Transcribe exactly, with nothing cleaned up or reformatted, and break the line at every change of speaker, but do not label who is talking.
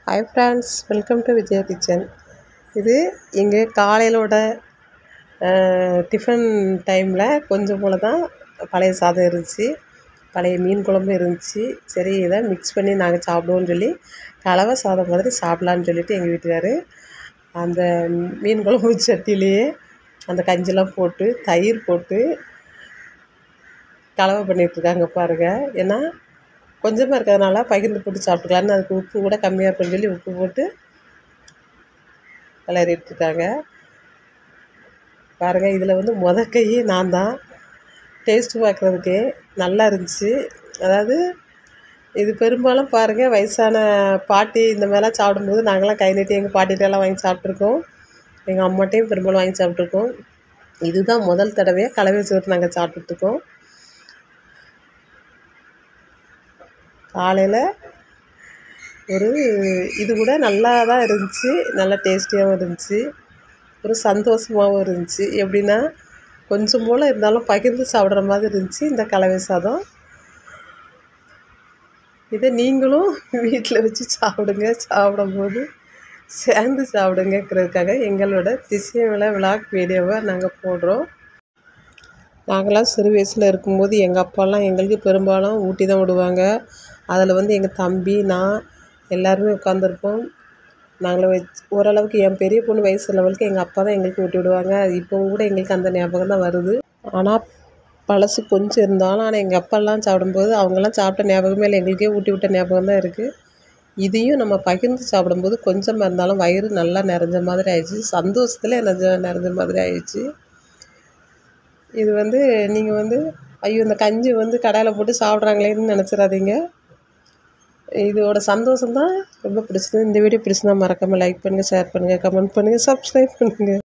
Hi friends, welcome to Vijay Kitchen. இது எங்க காலையிலோட tiffin டைமில் கொஞ்சம் போல தான் பழைய சாதம் இருந்துச்சு, பழைய மீன் குழம்பு இருந்துச்சு. சரி இதை மிக்ஸ் பண்ணி நாங்கள் சாப்பிடுவோம்னு சொல்லி கலவை சாதம் மாதிரி சாப்பிட்லான்னு சொல்லிட்டு எங்கள் வீட்டுக்காரு அந்த மீன் குழம்பு சட்டிலேயே அந்த கஞ்சிலாம் போட்டு தயிர் போட்டு கலவை பண்ணிகிட்ருக்காங்க பாருங்கள். ஏன்னா கொஞ்சமாக இருக்கிறதுனால பகிர்ந்து போட்டு சாப்பிட்டுக்கலான்னு அதுக்கு உப்பு கூட கம்மியாக இருக்குன்னு சொல்லி உப்பு போட்டு கிளறிட்டுருக்காங்க பாருங்கள். இதில் வந்து முத கையே நான் தான் டேஸ்ட்டு பார்க்குறதுக்கு நல்லா இருந்துச்சு. அதாவது இது பெரும்பாலும் பாருங்கள் வயசான பாட்டி இந்த மாதிரிலாம் சாப்பிடும்போது நாங்களாம் கை நீட்டி எங்கள் பாட்டிகிட்டெல்லாம் வாங்கி சாப்பிட்ருக்கோம், எங்கள் அம்மாட்டையும் பெரும்பாலும் வாங்கி சாப்பிட்ருக்கோம். இதுதான் முதல் தடவையாக கலவை சோறு நாங்கள் சாப்பிட்டுட்ருக்கோம். காலையில் ஒரு இது கூட நல்லா தான் இருந்துச்சு, நல்லா டேஸ்டியாகவும் இருந்துச்சு, ஒரு சந்தோஷமாகவும் இருந்துச்சு. எப்படின்னா கொஞ்சம் போல் இருந்தாலும் பகிர்ந்து சாப்பிட்ற மாதிரி இருந்துச்சு இந்த கலவை சாதம். இதை நீங்களும் வீட்டில் வச்சு சாப்பிடுங்க, சாப்பிடும்போது சேர்ந்து சாப்பிடுங்கிறதுக்காக எங்களோட திஷ்யன்விளை விளாக் வீடியோவை நாங்கள் போடுறோம். நாங்களாம் சிறு வயசில் இருக்கும்போது எங்கள் அப்பாலாம் எங்களுக்கு பெரும்பாலும் ஊட்டி தான் விடுவாங்க. அதில் வந்து எங்கள் தம்பி நான் எல்லாருமே உட்காந்துருப்போம். நாங்கள வச்சு ஓரளவுக்கு என் பெரிய பொண்ணு வயசு லெவலுக்கு எங்கள் அப்பா தான் எங்களுக்கு ஊட்டி விடுவாங்க. இப்போவும் கூட எங்களுக்கு அந்த ஞாபகம் தான் வருது. ஆனால் பழசு கொஞ்சம் இருந்தாலும் ஆனால் எங்கள் அப்பாலாம் சாப்பிடும்போது அவங்கெல்லாம் சாப்பிட்ட ஞாபகமே இல்லை, எங்களுக்கே ஊட்டி விட்ட ஞாபகம் தான் இருக்குது. இதையும் நம்ம பகிர்ந்து சாப்பிடும்போது கொஞ்சமாக இருந்தாலும் வயிறு நல்லா நிறைஞ்ச மாதிரி ஆயிடுச்சு, சந்தோஷத்தில் நிறைஞ்ச நிறைஞ்ச மாதிரி ஆயிடுச்சு. இது வந்து நீங்கள் வந்து ஐயோ இந்த கஞ்சி வந்து கடாயில் போட்டு சாப்பிட்றாங்களேன்னு நினச்சிடாதீங்க. இதோட சந்தோஷம் தான் ரொம்ப பிடிச்சது. இந்த வீடியோ பிடிச்சிருந்தா மறக்காமல் லைக் பண்ணுங்கள், ஷேர் பண்ணுங்கள், கமெண்ட் பண்ணுங்கள், சப்ஸ்கிரைப் பண்ணுங்கள்.